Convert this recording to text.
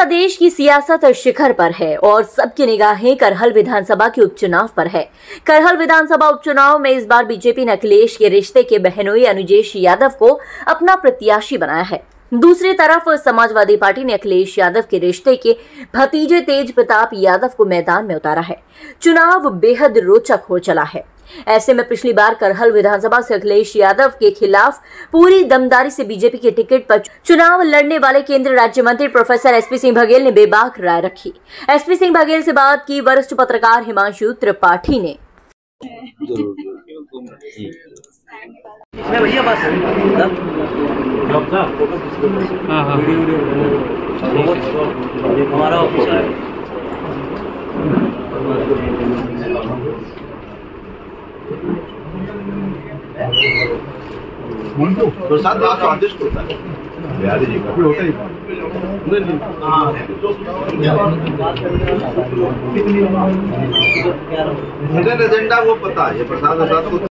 प्रदेश की सियासत शिखर पर है और सबकी निगाहें करहल विधानसभा के उपचुनाव पर है। करहल विधानसभा उपचुनाव में इस बार बीजेपी ने अखिलेश के रिश्ते के बहनोई अनुजेश यादव को अपना प्रत्याशी बनाया है। दूसरी तरफ समाजवादी पार्टी ने अखिलेश यादव के रिश्ते के भतीजे तेज प्रताप यादव को मैदान में उतारा है। चुनाव बेहद रोचक हो चला है। ऐसे में पिछली बार करहल विधानसभा से अखिलेश यादव के खिलाफ पूरी दमदारी से बीजेपी के टिकट पर चुनाव लड़ने वाले केंद्रीय राज्य मंत्री प्रोफेसर एसपी सिंह बघेल ने बेबाक राय रखी। एसपी सिंह बघेल से बात की वरिष्ठ पत्रकार हिमांशु त्रिपाठी ने। भैया बस हमारा ऑफिस है। प्रसाद बात आदेश करता है हिडन एजेंडा वो पता है प्रसाद को।